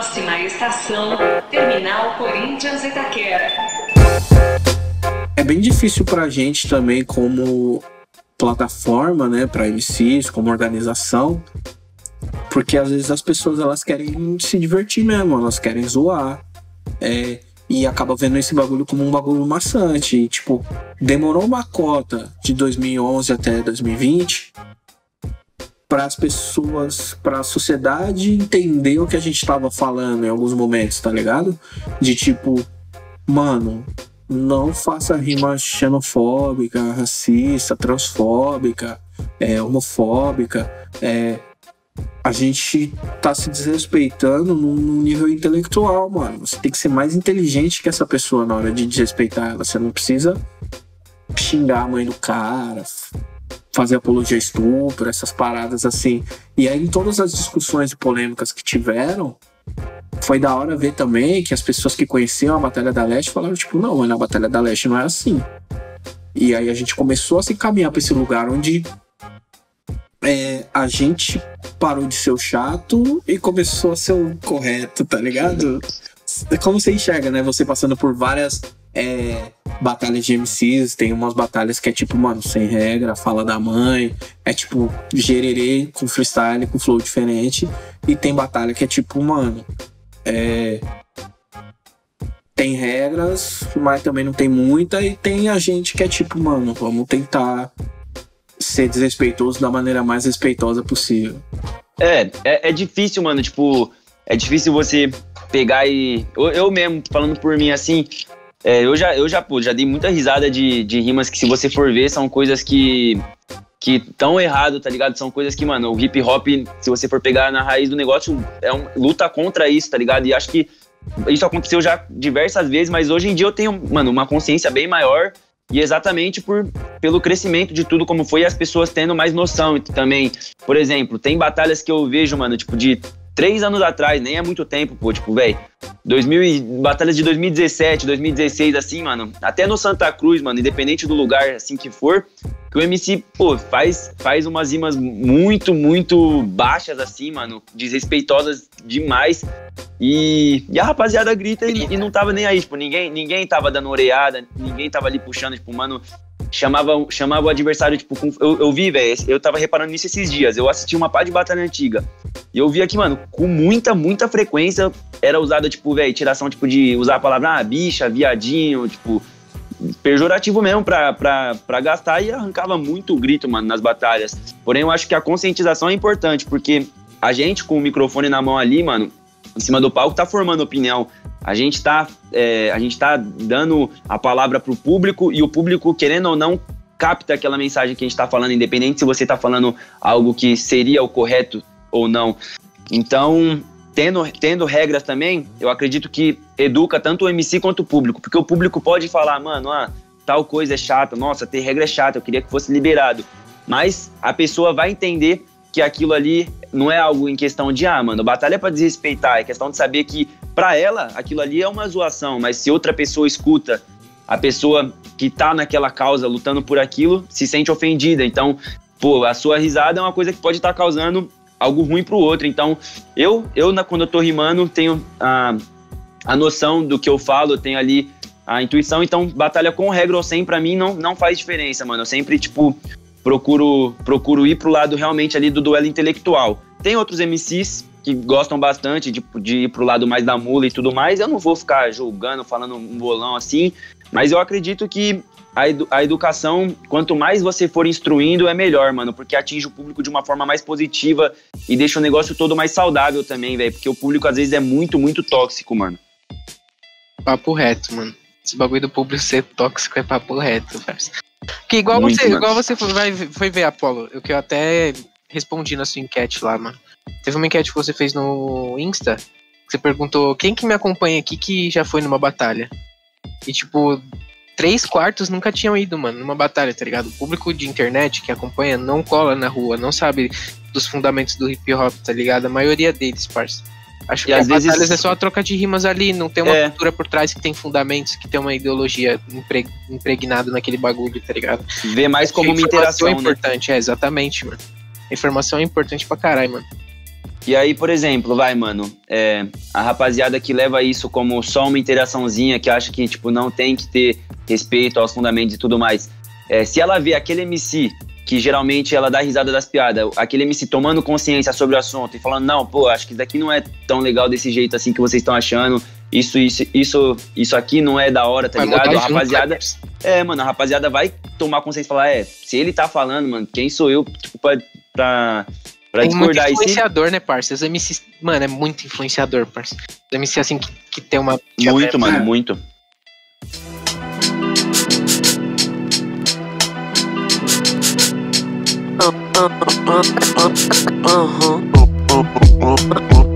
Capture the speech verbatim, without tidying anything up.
Próxima estação, Terminal Corinthians Itaquera. É bem difícil pra gente também como plataforma, né, pra M Cs, como organização, porque às vezes as pessoas elas querem se divertir mesmo, elas querem zoar, é, e acaba vendo esse bagulho como um bagulho maçante. E, tipo, demorou uma cota de dois mil e onze até dois mil e vinte para as pessoas, para a sociedade entender o que a gente tava falando em alguns momentos, tá ligado? De tipo, mano, não faça rima xenofóbica, racista, transfóbica, é, homofóbica. É, a gente tá se desrespeitando no, no nível intelectual, mano. Você tem que ser mais inteligente que essa pessoa na hora de desrespeitar ela. Você não precisa xingar a mãe do cara, fazer apologia a estupro, essas paradas assim. E aí, em todas as discussões e polêmicas que tiveram, foi da hora ver também que as pessoas que conheciam a Batalha da Leste falaram, tipo, não, mano, a Batalha da Leste não é assim. E aí a gente começou a se encaminhar pra esse lugar onde é, a gente parou de ser o chato e começou a ser o correto, tá ligado? Como você enxerga, né? Você passando por várias é, batalhas de M Cs, tem umas batalhas que é tipo, mano, sem regra, fala da mãe, é tipo gererê com freestyle, com flow diferente, e tem batalha que é tipo, mano, é, tem regras, mas também não tem muita, e tem a gente que é tipo, mano, vamos tentar ser desrespeitoso da maneira mais respeitosa possível. É, é, é difícil, mano, tipo, é difícil você pegar e... Eu, eu mesmo, falando por mim, assim, é, eu já, eu já, pô, já dei muita risada de, de rimas que, se você for ver, são coisas que que tão errado, tá ligado? São coisas que, mano, o hip hop, se você for pegar na raiz do negócio, é um, luta contra isso, tá ligado? E acho que isso aconteceu já diversas vezes, mas hoje em dia eu tenho, mano, uma consciência bem maior. E exatamente por, pelo crescimento de tudo como foi, as pessoas tendo mais noção também. Por exemplo, tem batalhas que eu vejo, mano, tipo, de três anos atrás, nem é muito tempo, pô, tipo, velho, batalhas de dois mil e dezessete, dois mil e dezesseis, assim, mano, até no Santa Cruz, mano, independente do lugar, assim, que for, que o M C, pô, faz, faz umas rimas muito, muito baixas, assim, mano, desrespeitosas demais, e, e a rapaziada grita e, e não tava nem aí, tipo, ninguém, ninguém tava dando orelhada, ninguém tava ali puxando, tipo, mano, chamava, chamava o adversário, tipo, com, eu, eu vi, velho, eu tava reparando nisso esses dias, eu assisti uma pá de batalha antiga, e eu vi aqui, mano, com muita, muita frequência era usada, tipo, velho, tiração, tipo, de usar a palavra, ah, bicha, viadinho, tipo, pejorativo mesmo pra, pra, pra gastar, e arrancava muito grito, mano, nas batalhas. Porém, eu acho que a conscientização é importante, porque a gente, com o microfone na mão ali, mano, em cima do palco, tá formando opinião. A gente tá, é, a gente tá dando a palavra pro público, e o público, querendo ou não, capta aquela mensagem que a gente tá falando, independente se você tá falando algo que seria o correto ou não. Então, tendo, tendo regras também, eu acredito que educa tanto o M C quanto o público, porque o público pode falar, mano, ah, tal coisa é chata, nossa, ter regra é chata, eu queria que fosse liberado. Mas a pessoa vai entender que aquilo ali não é algo em questão de, ah, mano, batalha é pra desrespeitar, é questão de saber que, pra ela, aquilo ali é uma zoação, mas se outra pessoa escuta, a pessoa que tá naquela causa, lutando por aquilo, se sente ofendida. Então, pô, a sua risada é uma coisa que pode estar causando algo ruim pro outro. Então, eu, eu quando eu tô rimando, tenho a, a noção do que eu falo, eu tenho ali a intuição. Então, batalha com regra ou sem, pra mim, não, não faz diferença, mano. Eu sempre, tipo, procuro, procuro ir pro lado realmente ali do duelo intelectual. Tem outros M Cs que gostam bastante de, de ir pro lado mais da mula e tudo mais. Eu não vou ficar julgando, falando um bolão assim, mas eu acredito que A, edu- a educação, quanto mais você for instruindo, é melhor, mano, porque atinge o público de uma forma mais positiva e deixa o negócio todo mais saudável também, velho, porque o público às vezes é muito, muito tóxico, mano. Papo reto, mano. Esse bagulho do público ser tóxico é papo reto, velho. Porque igual Muito, você, mano. igual você foi, vai, foi ver, Apolo, o que eu até respondi na sua enquete lá, mano. Teve uma enquete que você fez no Insta, que você perguntou quem que me acompanha aqui que já foi numa batalha. E tipo, três quartos nunca tinham ido, mano, numa batalha, tá ligado? O público de internet que acompanha não cola na rua, não sabe dos fundamentos do hip hop, tá ligado? A maioria deles, parça. Acho E que às as vezes- batalhas é só a troca de rimas ali, não tem uma É. cultura por trás que tem fundamentos, que tem uma ideologia impre- impregnada naquele bagulho, tá ligado? Vê mais como uma Informação interação, é né? importante, é, exatamente, mano. Informação é importante pra caralho, mano. E aí, por exemplo, vai, mano, é, a rapaziada que leva isso como só uma interaçãozinha, que acha que, tipo, não tem que ter respeito aos fundamentos e tudo mais. É, se ela vê aquele M C, que geralmente ela dá risada das piadas, aquele M C tomando consciência sobre o assunto e falando, não, pô, acho que isso daqui não é tão legal desse jeito assim que vocês estão achando, isso, isso, isso, isso aqui não é da hora, tá Vai ligado? mudar A junto, rapaziada... né? É, mano, a rapaziada vai tomar consciência e falar, é, se ele tá falando, mano, quem sou eu, tipo, pra... pra Pra Tem muito discordar. influenciador, né, parça? Os M Cs, mano, é muito influenciador, parça. Os M Cs, assim, que, que tem uma... Muito, mano, É. muito. Uh-huh.